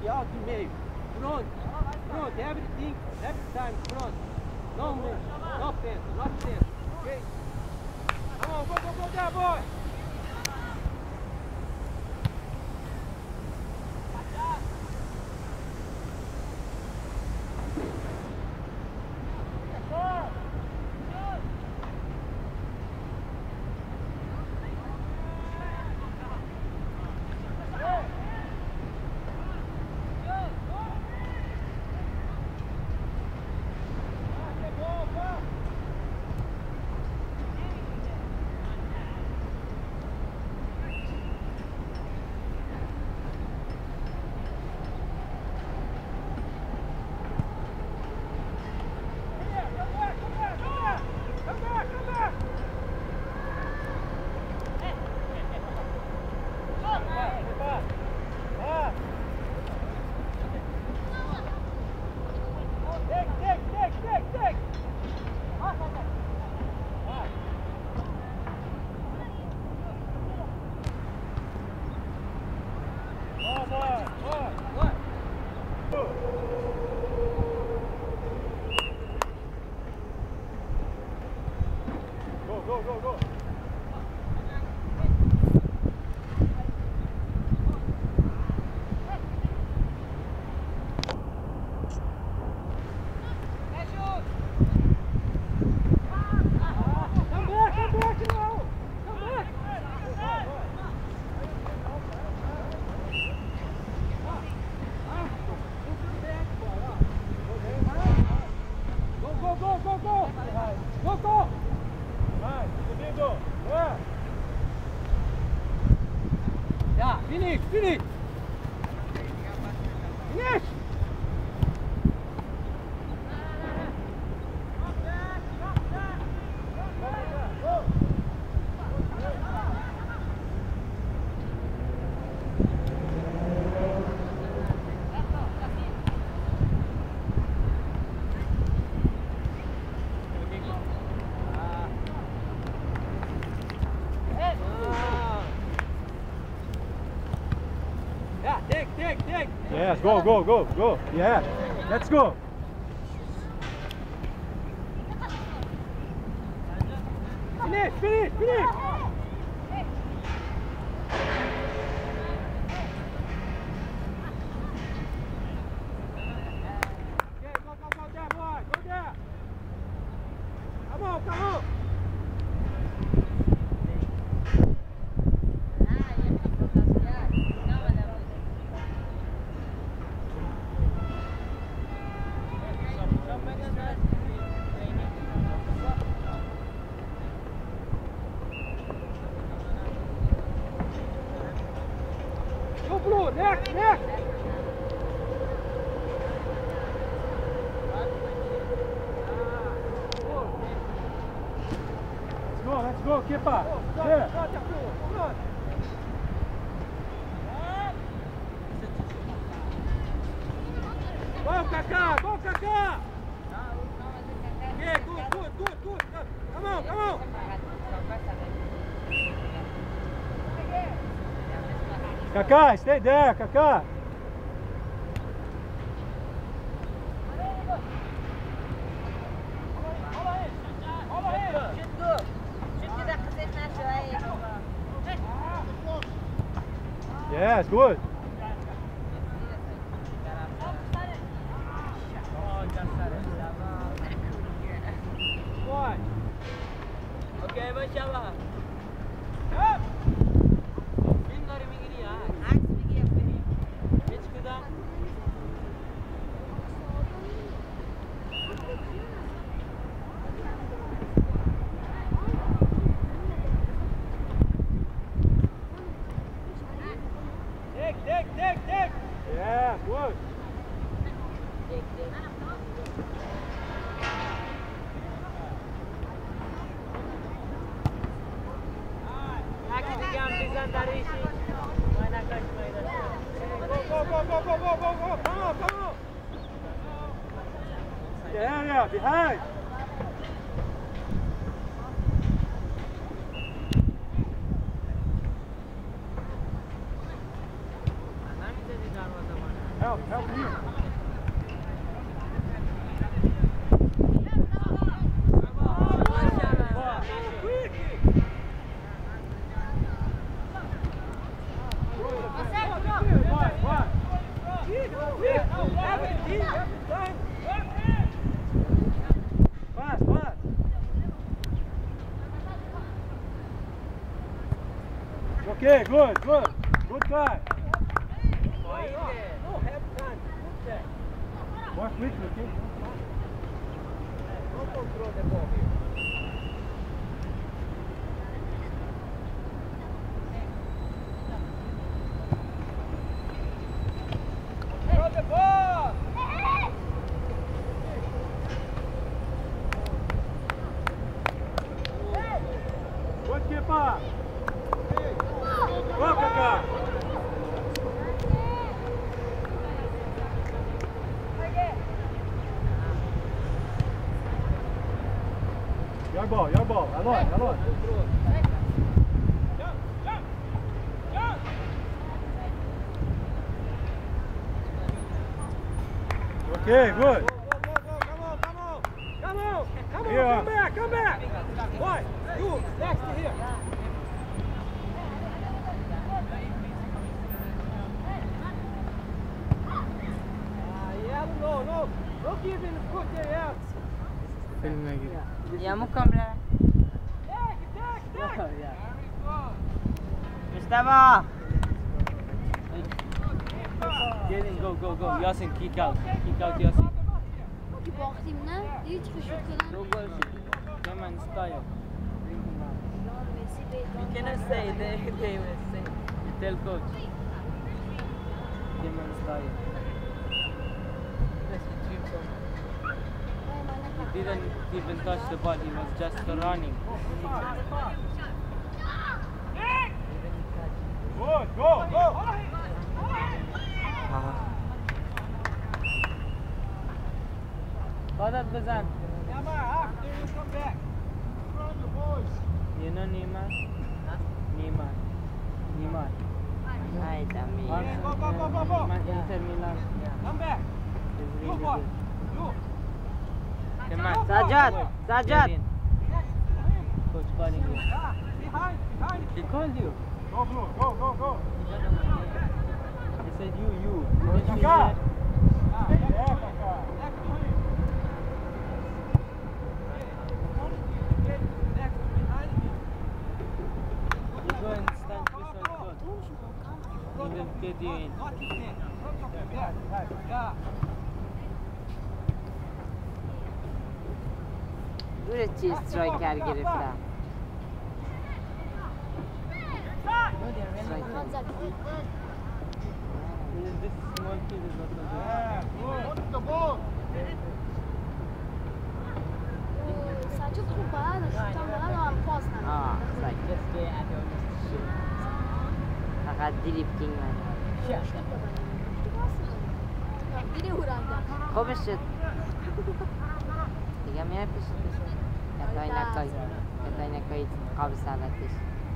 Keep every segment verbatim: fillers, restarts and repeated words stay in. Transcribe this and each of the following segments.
alto e meio. Pronto. Pronto, everything, every time, pronto. No move, no offense, no offense. Okay? Come on, go, go, go there, boy. Go, go, go. Finish, finish! Finish! Take, take, take! Yes, go, go, go, go! Yeah, let's go! Finish, finish, finish! Okay, go, go, go there, boy! Go there! Come on, come on! Go blue, next, next! Let's go, let's go, keep up! Yeah. Go, Kaká! Go, Kaká! Yeah, good, good, good, good! Come on, come on! Kaká, stay there, Kaká! Yes, good. Boy. Okay, maşallah. Up. Binleri mi gidiyor? Geç kıda. Take, take, take, take. Yeah, good. Dari si mana kaçmaydı. Go, go, go, go, go, go, go, come on, come on. The area behind. Help. Okay, good, good. Good try. No, have time. Good check. More quickly, okay? Don't control the ball here. Throw the ball! Good keeper. Go, Kaká. Your ball, your ball. Alon, Alon. Okay, good. Go, go, go, go. Come on, come on. Come on. Come on, Yeah. come back, come back. Boy, you, next to him. Ah, yeah, no, no. Don't give him the foot there, yeah. Yamuk kamera. Back, back, back. Mustafa. Get in, go, go, go. Yasin, kick out. Kick out, Yasin. Die wacht hem, ne? Die heeft geschoten. No goal. Come on, style. We cannot say, they, they will say. You tell coach. Come on, style. He didn't even touch the ball, he was just running. Good, go, go. What up, Bazan? Neymar, after you come back. Run the boys. You know Neymar? Neymar. Neymar. Ay, dami. Go, go, go, go, go. Inter Milan. Come back. He's You, really boy. good. You. Come on. Sajjad, Get Sajjad. in. Coach calling you. Ah, behind, behind. He called you. Go, Blue, go, go, go. He said you, you. Didn't you Kaká. hear? Ah, Yeah, next, Kaká. next to him. Okay, next, behind him. You go and stand beside God. He will get you in. Not his name. Yeah, yeah. روی چی استرایکر گرفتم. This small kid is not so good. Yeah, good. The ball. O Sadio roubado, chutando lá na posta. آه سایک. Just stay at your فقط دریبلینگ من. Biri vuranda. خوبش شد. دیگه میای پیشتش. کتای نکای. کتای نکای قابل سالتش.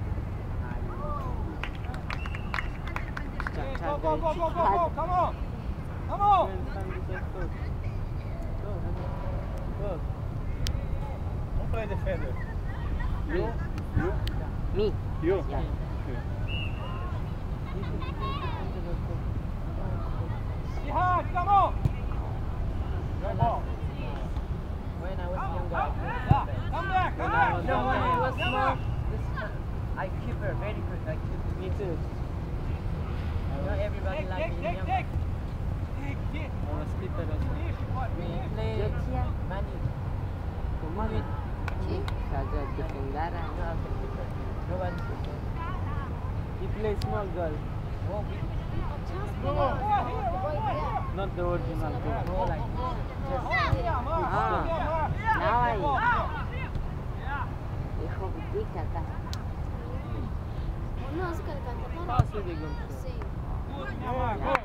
Okay, go, go, go, go, go, go. Come on. Come on. Go and stand beside coach. Go. Go. Don't play defender. You. You. Me. You. Yeah. Okay. Behind, come on. Your ball. When I was younger. Yeah, come back, come When I back. was No, when I was Come small, back. this, I keep her very good. I keep Me too. Not everybody Take, like take, me. take, young. take. Take, take. I was keeper also. Finish, boy, We finish. play money. Kumari. Sajjad defender. Nobody. He plays small girl. Not the original goal. Go like Oh, yeah, Mark. Ah. Yeah, Mark. Now I- Yeah. Ich hoffe, die Kaka. Não, esse cara tá cantando. Pass with the gun. Sim. Good, Neymar, good.